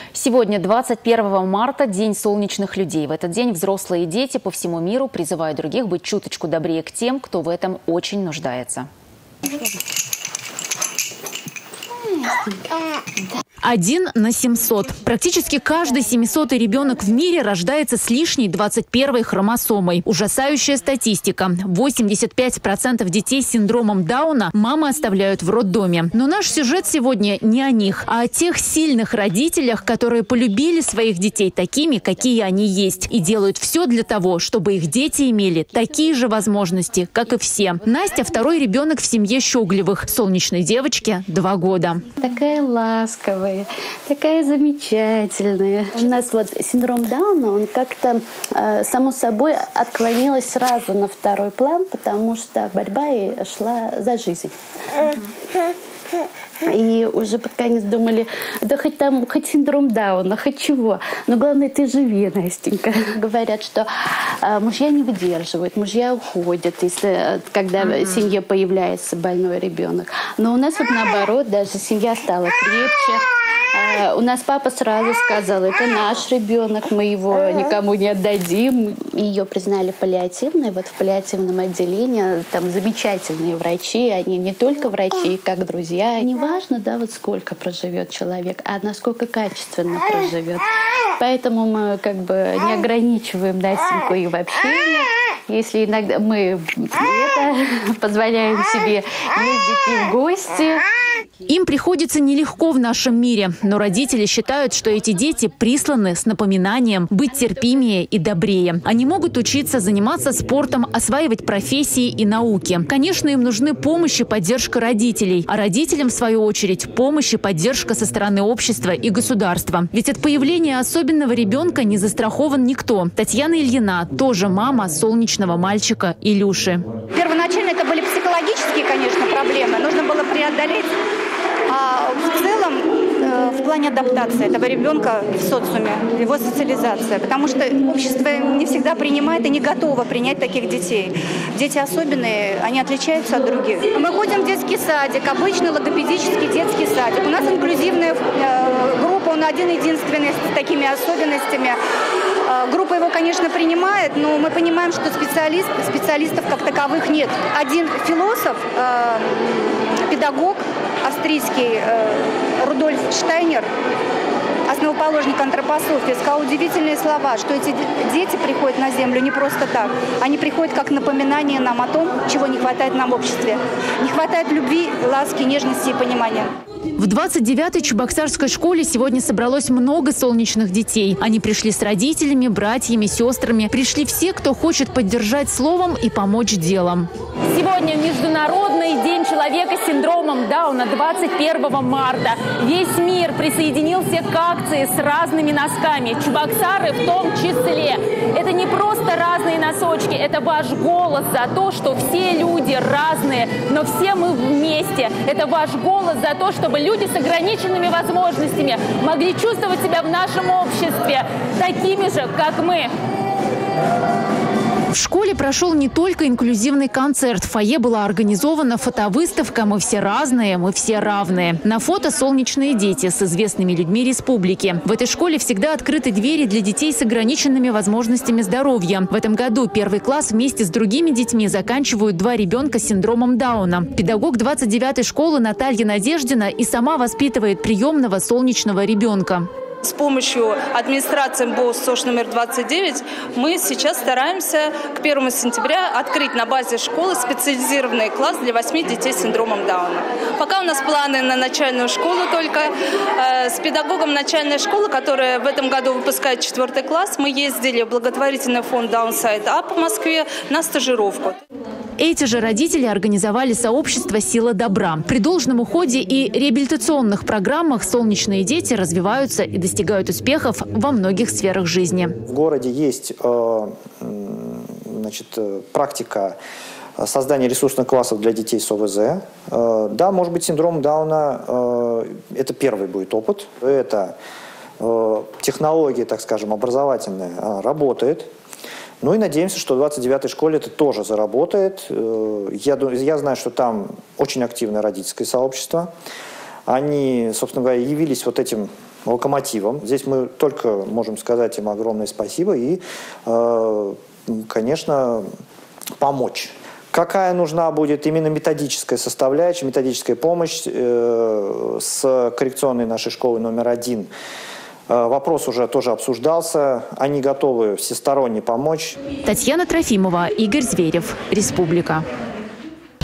Сегодня, 21 марта, День солнечных людей. В этот день взрослые и дети по всему миру призывают других быть чуточку добрее к тем, кто в этом очень нуждается. 1 на 700. Практически каждый 700-й ребенок в мире рождается с лишней 21-й хромосомой. Ужасающая статистика. 85% детей с синдромом Дауна мамы оставляют в роддоме. Но наш сюжет сегодня не о них, а о тех сильных родителях, которые полюбили своих детей такими, какие они есть. И делают все для того, чтобы их дети имели такие же возможности, как и все. Настя – второй ребенок в семье Щеглевых. Солнечной девочке 2 года. Такая ласковая, такая замечательная. У нас вот синдром Дауна, он как-то само собой отклонилась сразу на второй план, потому что борьба и шла за жизнь. И уже под конец думали, да хоть синдром Дауна, хоть чего. Но главное, ты живи, Настенька. Говорят, что мужья не выдерживают, мужья уходят, когда в семье появляется больной ребенок. Но у нас вот наоборот, даже семья стала крепче. У нас папа сразу сказал, это наш ребенок, мы его никому не отдадим. Ее признали паллиативной. Вот в паллиативном отделении там замечательные врачи, они не только врачи, как друзья. Не важно, да, вот сколько проживет человек, а насколько качественно проживет. Поэтому мы как бы не ограничиваем Настеньку и в общении. Если иногда мы позволяем себе ездить в гости. Им приходится нелегко в нашем мире, но родители считают, что эти дети присланы с напоминанием быть терпимее и добрее. Они могут учиться, заниматься спортом, осваивать профессии и науки. Конечно, им нужны помощь и поддержка родителей, а родителям, в свою очередь, помощь и поддержка со стороны общества и государства. Ведь от появления особенного ребенка не застрахован никто. Татьяна Ильина тоже мама солнечного мальчика Илюши. Первоначально это были психологические, конечно, проблемы. Нужно было преодолеть. А в целом, в плане адаптации этого ребенка в социуме, его социализация. Потому что общество не всегда принимает и не готово принять таких детей. Дети особенные, они отличаются от других. Мы ходим в детский садик, обычный логопедический детский садик. У нас инклюзивная группа, он один-единственный с такими особенностями. Группа его, конечно, принимает, но мы понимаем, что специалистов как таковых нет. Один философ, педагог австрийский Рудольф Штайнер, основоположник антропософии, сказал удивительные слова, что эти дети приходят на Землю не просто так. Они приходят как напоминание нам о том, чего не хватает нам в обществе. Не хватает любви, ласки, нежности и понимания. В 29-й Чебоксарской школе сегодня собралось много солнечных детей. Они пришли с родителями, братьями, сестрами. Пришли все, кто хочет поддержать словом и помочь делом. Сегодня Международный день человека с синдромом Дауна, 21 марта. Весь мир присоединился к акции с разными носками. Чебоксары в том числе. Это не просто разные носочки, это ваш голос за то, что все люди разные, но все мы вместе. Это ваш голос за то, чтобы люди с ограниченными возможностями могли чувствовать себя в нашем обществе такими же, как мы. В школе прошел не только инклюзивный концерт. В фойе была организована фотовыставка «Мы все разные, мы все равные». На фото солнечные дети с известными людьми республики. В этой школе всегда открыты двери для детей с ограниченными возможностями здоровья. В этом году 1 класс вместе с другими детьми заканчивают 2 ребенка с синдромом Дауна. Педагог 29-й школы Наталья Надеждина и сама воспитывает приемного солнечного ребенка. С помощью администрации МБОС СОЖ номер 29 мы сейчас стараемся к 1 сентября открыть на базе школы специализированный класс для 8 детей с синдромом Дауна. Пока у нас планы на начальную школу только. С педагогом начальной школы, которая в этом году выпускает 4 класс, мы ездили в благотворительный фонд Downside Up в Москве на стажировку. Эти же родители организовали сообщество «Сила добра». При должном уходе и реабилитационных программах солнечные дети развиваются и достигают успехов во многих сферах жизни. В городе есть практика создания ресурсных классов для детей с ОВЗ. Да, может быть, синдром Дауна – это первый будет опыт. Это технология, так скажем, образовательная работает. Ну и надеемся, что в 29-й школе это тоже заработает. Я знаю, что там очень активное родительское сообщество. Они, собственно говоря, явились вот этим локомотивом. Здесь мы только можем сказать им огромное спасибо и, конечно, помочь. Какая нужна будет именно методическая составляющая, методическая помощь с коррекционной нашей школой номер 1? Вопрос уже тоже обсуждался. Они готовы всесторонне помочь. Татьяна Трофимова, Игорь Зверев, Республика.